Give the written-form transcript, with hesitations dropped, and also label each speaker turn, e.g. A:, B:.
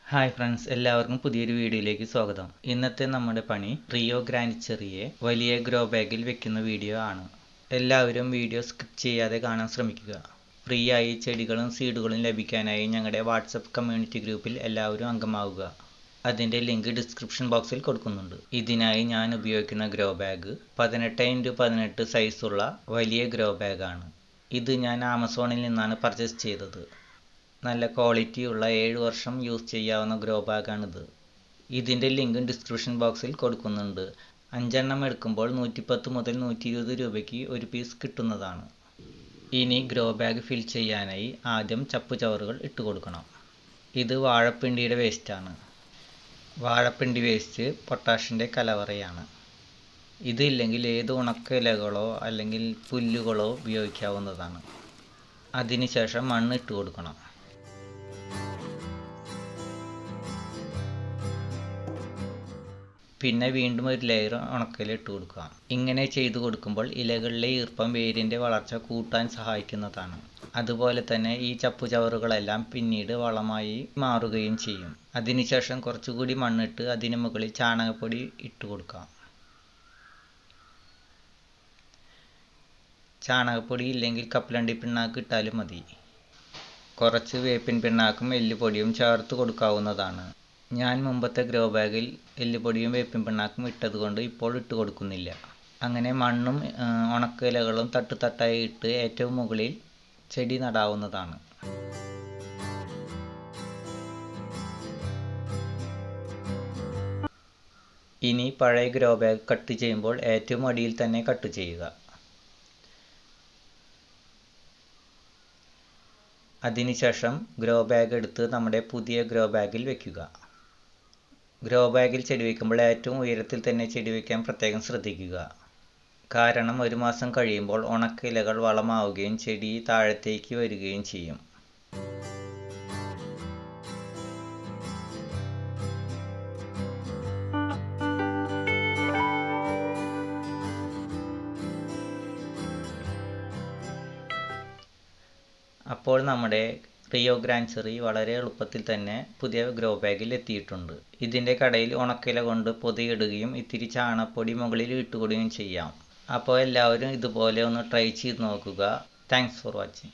A: Hi friends, എല്ലാവർക്കും പുതിയൊരു വീഡിയോയിലേക്ക് സ്വാഗതം. ഇന്നത്തെ നമ്മുടെ പണി റിയോ ഗ്രാൻഡ് വലിയ ഗ്രോ ബാഗിൽ വെക്കുന്ന വീഡിയോ ആണ്. എല്ലാവരും വീഡിയോ സ്കിപ്പ് ചെയ്യാതെ കാണാൻ ശ്രമിക്കുക. ഫ്രീ ആയി ചെടികളും സീഡുകളും ലഭിക്കാനായി ഞങ്ങളുടെ വാട്സപ്പ് കമ്മ്യൂണിറ്റി ഗ്രൂപ്പിൽ എല്ലാവരും അംഗമാവുക. അതിൻ്റെ ലിങ്ക് ഡിസ്ക്രിപ്ഷൻ ബോക്സിൽ കൊടുക്കുന്നുണ്ട്. ഇതിനായി ഞാൻ ഉപയോഗിക്കുന്ന ഗ്രോ ബാഗ് 18x18 സൈസുള്ള വലിയ ഗ്രോ ബാഗാണ്. ഇത് ഞാൻ ആമസോണിൽ നിന്നാണ് പർച്ചേസ് ചെയ്തത്. നല്ല ക്വാളിറ്റിയുള്ള 7 വർഷം യൂസ് ചെയ്യാവുന്ന ഗ്രോ ബാഗാണിത്. ഇതിൻ്റെ ലിങ്കും ഡിസ്ക്രിപ്ഷൻ ബോക്സിൽ കൊടുക്കുന്നുണ്ട്. 5 എണ്ണം എടുക്കുമ്പോൾ 110 മുതൽ 120 രൂപയ്ക്ക് ഒരു പീസ് കിട്ടുന്നതാണ്. ഇനി ഗ്രോ ബാഗ് ഫിൽ ചെയ്യാനായി ആദ്യം ചപ്പുചവറുകൾ ഇട്ട് കൊടുക്കണം. ഇത് വാഴപ്പിണ്ടിയുടെ വേസ്റ്റാണ്. വാഴപ്പിണ്ടി വേസ്റ്റ് പൊട്ടാഷിൻ്റെ കലവറയാണ്. ഇതില്ലെങ്കിൽ ഏത് ഉണക്ക ഇലകളോ അല്ലെങ്കിൽ പുല്ലുകളോ ഉപയോഗിക്കാവുന്നതാണ്. അതിനുശേഷം മണ്ണ് ഇട്ട് കൊടുക്കണം. പിന്നെ വീണ്ടും ഒരു ലെയർ ഉണക്കയില ഇട്ട് കൊടുക്കുക. ഇങ്ങനെ ചെയ്തു കൊടുക്കുമ്പോൾ ഇലകളിലെ ഈർപ്പം വേരിൻ്റെ വളർച്ച കൂട്ടാൻ സഹായിക്കുന്നതാണ്. അതുപോലെ തന്നെ ഈ ചപ്പുചവറുകളെല്ലാം പിന്നീട് വളമായി മാറുകയും ചെയ്യും. അതിനുശേഷം കുറച്ചുകൂടി മണ്ണിട്ട് അതിന് മുകളിൽ ചാണകപ്പൊടി ഇട്ട് കൊടുക്കാം. ചാണകപ്പൊടി ഇല്ലെങ്കിൽ കപ്പലണ്ടി പിണ്ണാക്ക് ഇട്ടാലും മതി. കുറച്ച് വേപ്പിൻ പിണ്ണാക്കും എല്ലുപൊടിയും ചേർത്ത് കൊടുക്കാവുന്നതാണ്. ഞാൻ മുമ്പത്തെ ഗ്രോ ബാഗിൽ എല്ലുപൊടിയും വേപ്പിൻ പിണ്ണാക്കും ഇട്ടതുകൊണ്ട് ഇപ്പോൾ ഇട്ട് കൊടുക്കുന്നില്ല. അങ്ങനെ മണ്ണും ഉണക്കയിലകളും തട്ടായി ഇട്ട് ഏറ്റവും മുകളിൽ ചെടി നടാവുന്നതാണ്. ഇനി പഴയ ഗ്രോ ബാഗ് കട്ട് ചെയ്യുമ്പോൾ ഏറ്റവും അടിയിൽ തന്നെ കട്ട് ചെയ്യുക. അതിനുശേഷം ഗ്രോ ബാഗ് എടുത്ത് നമ്മുടെ പുതിയ ഗ്രോ ബാഗിൽ വെക്കുക. ഗ്രോ ബാഗിൽ ചെടി വയ്ക്കുമ്പോൾ ഏറ്റവും ഉയരത്തിൽ തന്നെ ചെടി വയ്ക്കാൻ പ്രത്യേകം ശ്രദ്ധിക്കുക. കാരണം 1 മാസം കഴിയുമ്പോൾ ഉണക്ക ഇലകൾ വളമാവുകയും ചെടി താഴത്തേക്ക് വരികയും ചെയ്യും. അപ്പോൾ നമ്മുടെ റിയോ ഗ്രാൻഡ് വളരെ എളുപ്പത്തിൽ തന്നെ പുതിയ ഗ്രോ ബാഗിൽ എത്തിയിട്ടുണ്ട്. ഇതിൻ്റെ കടയിൽ ഉണക്കില കൊണ്ട് പൊതിയിടുകയും ഇത്തിരി ചാണകപ്പൊടി മുകളിൽ ഇട്ടുകൊടുകയും ചെയ്യാം. അപ്പോൾ എല്ലാവരും ഇതുപോലെ ഒന്ന് ട്രൈ ചെയ്ത് നോക്കുക. Thanks for watching.